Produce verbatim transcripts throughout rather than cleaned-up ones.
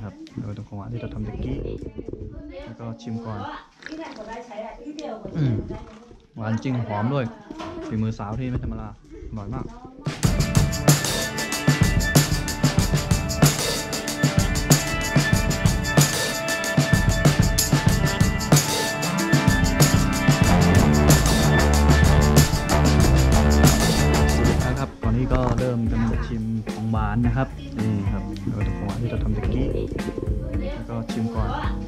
ครับโดยตรงของหวานที่เราทำตะกี้แล้วก็ชิมก่อนอืมหวานจริงหอมด้วยฝีมือสาวที่ไม่ธรรมดาอร่อยมากครับตอนนี้ก็เริ่มกันชิมของหวานนะครับนี่ครับโดยตรงของหวานที่เราทำตะกี้แล้วก็ชิมก่อน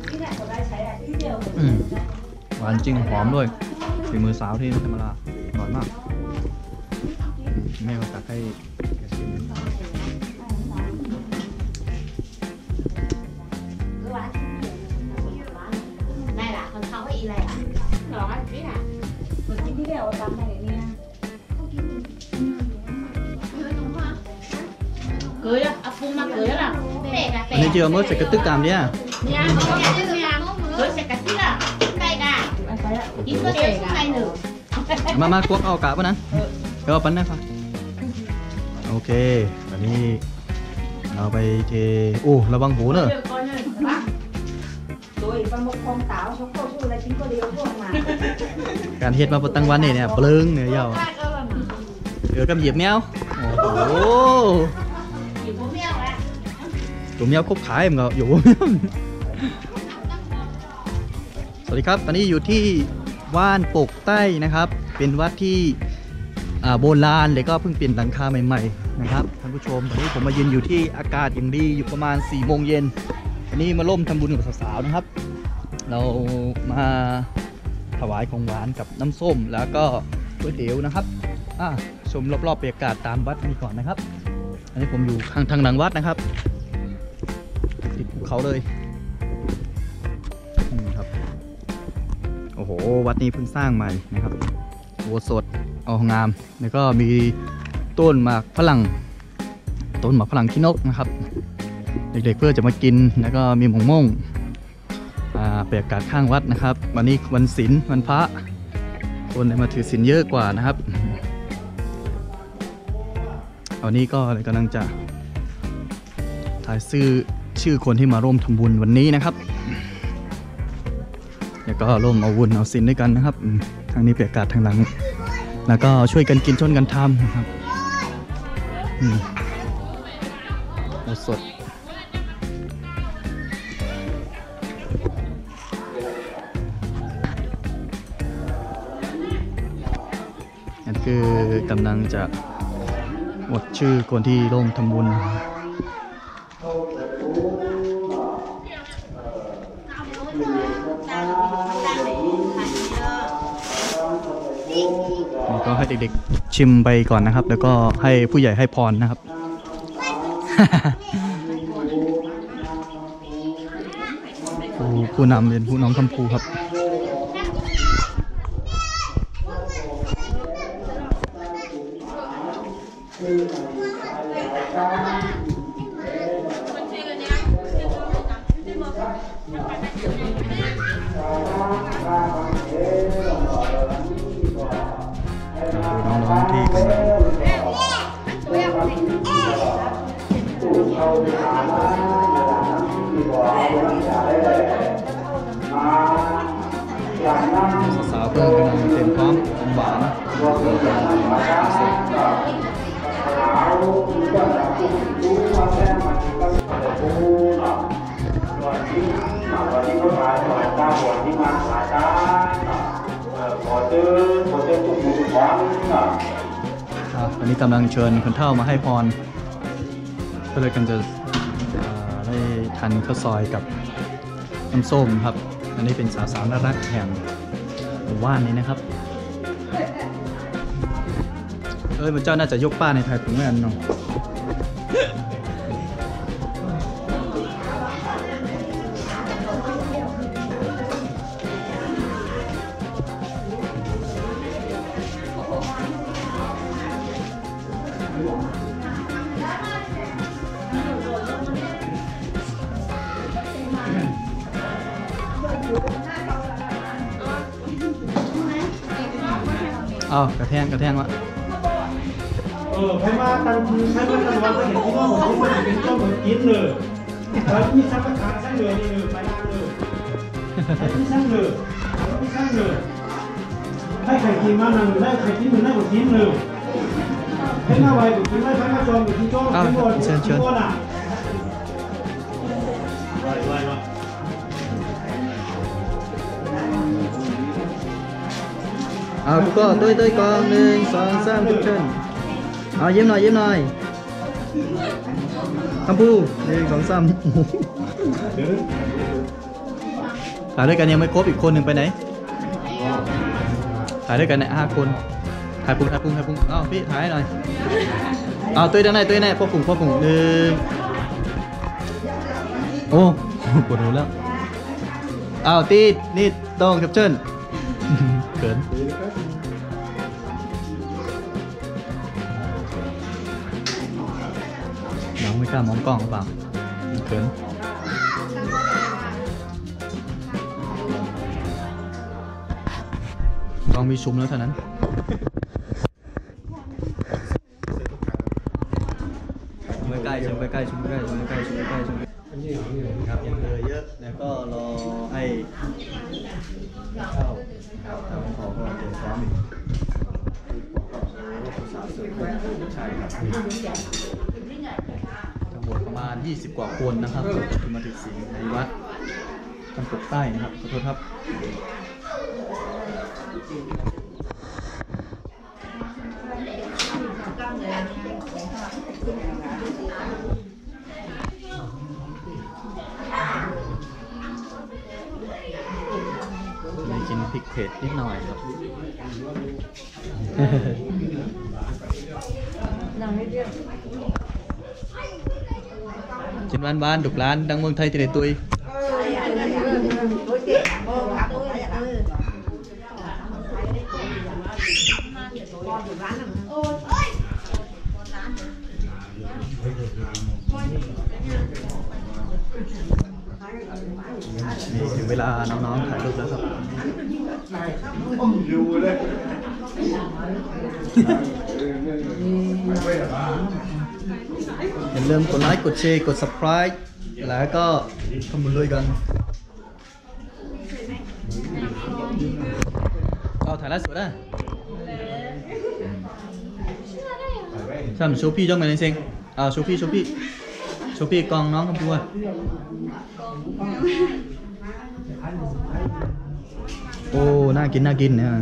อืมหวานจริงหอมด้วยฝีมือสาวที่ไม่ธรรมดาอร่อยมากแม่ก็ตักให้แกชิม này là con không có y này à đó biết à một cái video tắm này nè cưới á à phun mà cưới là anh ấy chưa mới sẽ cái tức cảm đi à nha có nhà chứ nha cưới sẽ cái tức à đây cả ít có tiền này nữa มามาควักเอากาป่ะนั้นก็เอาปั้นได้ป่ะโอเคตอนนี้เราไปเทโอ้ระวังหูเนอะการเฮ็ดมาตั้งวันนี่เนี่ยปลึงเนี่ยยาวเดี๋ยวกับหยิบแมวโอ้โหตัวแมวคบขายมันก็อยู่สวัสดีครับตอนนี้อยู่ที่ว่านปกใต้นะครับเป็นวัดที่โบราณเลยก็เพิ่งเปลี่ยนหลังคาใหม่ๆนะครับท่านผู้ชมตอนนี้ผมมายืนอยู่ที่อากาศอย่างดีอยู่ประมาณสี่โมงเย็นวันนี้มาร่วมทำบุญกับสาวๆนะครับเรามาถวายของหวานกับน้ำส้มแล้วก็ก๋วยเตี๋ยวนะครับชมรอบๆบรรยากาศตามวัดนี้ก่อนนะครับอันนี้ผมอยู่ข้างทางหลังวัดนะครับติดภูเขาเลยนี่ครับโอ้โหวัดนี้เพิ่งสร้างใหม่นะครับโบสถ์เอางามแล้วก็มีต้นหมากฝรั่งต้นหมากฝรั่งขี้นกนะครับเด็กๆเพื่อจะมากินแล้วก็มีหมงม่งบรรยากาศข้างวัดนะครับวันนี้วันศีลวันพระคนมาถือศีลเยอะกว่านะครับวันนี้ก็กำลังจะถ่ายชื่อชื่อคนที่มาร่วมทำบุญวันนี้นะครับแล้วก็ร่วมเอาบุญเอาศีลด้วยกันนะครับทางนี้บรรยากาศทางหลังแล้วก็ช่วยกันกินช่วยกันทำนะครับโอสดนั่นคือกำลังจะหมดชื่อคนที่ร่วมทำบุญก็ให้เด็กๆชิมไปก่อนนะครับแล้วก็ให้ผู้ใหญ่ให้พรนะครับ ผู้ผู้นำเป็นผู้น้องคำภูครับน้องๆที่กำลังสาวๆเพื่อนกำลังเตรียมพร้อมหวานอันนี้กำลังเชิญคนเฒ่ามาให้พรก็เลยกันจะได้ทานข้าวซอยกับน้ำส้มครับอันนี้เป็นสาวๆน่ารักแห่งหมู่บ้านนี้นะครับเอ้ยมันเจ้าน่าจะยกป้าในไทยผมไม่อันน้องเอากระแทงกระแทงวะเออใครมาตันใครมาตันวันก็เห็นที่ว่าผมนี่มันเป็นเจ้าเหมือนกินเลยแล้วมีสัมปทานสร้างเลยนี่เลยไปล่างเลยแล้วมีสร้างเลยแล้วมีสร้างเลยให้ใครกินมาหนึ่งได้ใครกินหนึ่งได้กว่ากินหนึ่งให้หน้าไวกว่ากินได้ใครมาจองกว่ากินจองกินหมดกินหมดอ่ะไวไวไวเอาทุกคนตุ้ยตุ้ยกองหนึ่งสองสามทุกท่านเอายิ้มหน่อยยิ้มหน่อยคำพูหนึ่งสองสามถ่ายด้วยกันยังไม่ครบอีกคนหนึ่งไปไหนถ่ายด้วยกันเนี่ยห้าคนถ่ายปุ้งถ่ายปุ้งถ่ายปุ้งเอาพี่ถ่ายหน่อยเอาตุ้ยด้านในตุ้ยด้านในพ่อปุ้งพ่อปุ้งหนึ่งโอ้ปวดหัวแล้วเอาตีนี่ต้องแคปชั่นเกินน้องไม่กล้ามองกล้องหรือเปล่าเกินกล้องมีชุมแล้วเท่านั้นชุมใกล้ชุมใกล้ชุมใกล้ชุมใกล้ชุมใกล้ชุมครับยังเหลือเยอะแล้วก็รอให้เข้าทางขอก็เตรียมพร้อมอีกใช่ครับทั้งหมดประมาณยี่สิบกว่าคนนะครับที่มาถึงสิงในวัดตำบลใต้นะครับขอโทษครับมีกินพริกเผ็ดนิดหน่อยครับกินบ้านบ้านดุกร้านดังเมืองไทยที่ไหนตุยนี่ถึงเวลาน้องๆถ่ายรูปแล้วครับอยู่เลยอย่าลืมกดไลค์กดแชร์กด subscribe แล้วก็คอมเมนต์ด้วยกันเอาถ่ายล่าสุดอ่ะใช่โชว์พี่จ้องมาในเซ็งเอาโชว์พี่โชว์พี่โชว์พี่กองน้องคำพูดโอ้น่ากินน่ากินเนี่ย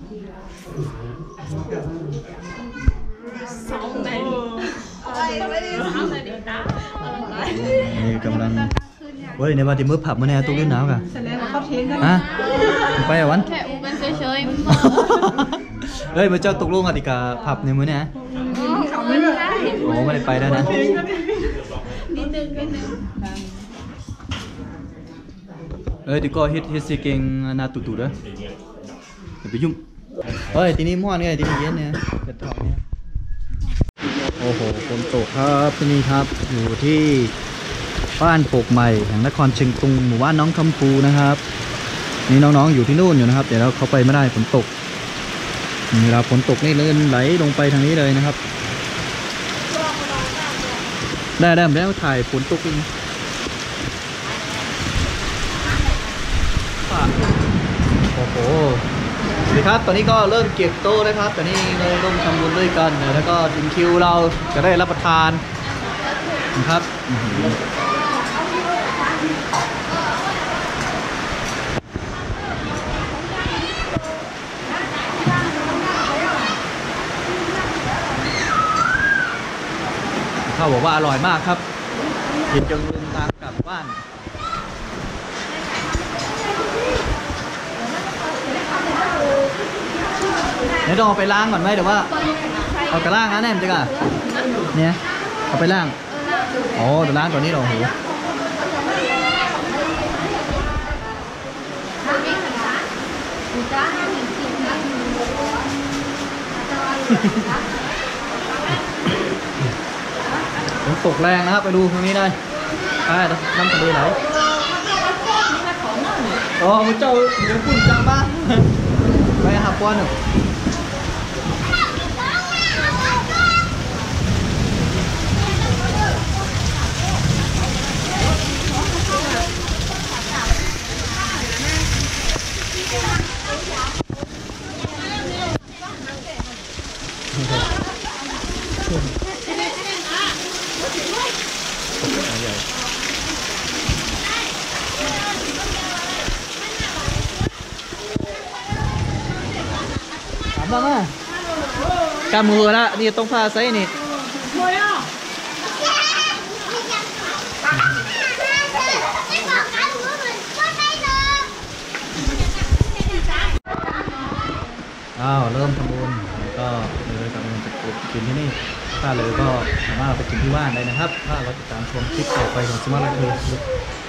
นี่กำลังเว้ยในวันที่มือผับมาแน่ตู้เล่นหนาวกันฮะไปอ่ะวันแค่อูกันเฉยๆเฮ้ยมาเจ้าตกลงกติกาผับในมื้อนี้เขาไม่ได้โอ้ไม่ได้ไปได้นะนิดนึงนิดนึงเอ้ยติก็เฮ็ดเฮ็ดสิเก่งนาตุตุเด้ออย่าไปยุ่งเฮ้ยทีนี้ม่วนไงทีนี้เย็นเนี่ยเฮ็ดทองเนี่ยโอ้โหฝนตกครับที่นี่ครับอยู่ที่บ้านโปกใหม่แห่งนครเชียงตุงหมู่บ้านน้องคำพูนะครับนี่น้องๆอยู่ที่นู่นอยู่นะครับเดี๋ยวเราเข้าไปไม่ได้ฝนตกเวลาฝนตกนี่ลื่นไหลลงไปทางนี้เลยนะครับได้ได้ผมได้ถ่ายฝนตกจริงโอ้โหสวัสดีครับตอนนี้ก็เริ่มเก็บโต๊ะนะครับตอนนี้เราร่วมทำบุญด้วยกันแล้วก็ถึงคิวเราจะได้รับประทานนะครับเขาบอกว่าอร่อยมากครับกินจนลืมทางกลับบ้านเดี๋ยวต้องเอาไปล้างก่อนไหมเดี๋ยวว่าเอาไปล้างนะแน่มจิกะเนี่ยเอาไปล้างอ๋อเดี๋ยวล้างตัวนี้เราโหฝนตกแรงนะครับไปดูตรงนี้ได้ไปน้ำทะเลไหลอ๋อมันเจ้าเดี๋ยวฝุ่นจังบ้าไปหาป้อนหนึ่งมามากำมือละนี่ต้องพาไซนี่อ้าวเริ่มทำบุญแล้วก็เลยกำลังจะกินที่นี่ถ้าเลยก็สามารถไปกินที่บ้านได้นะครับ ถ้าเราติดตามชมคลิปต่อไปของสมาร์ทไลฟ์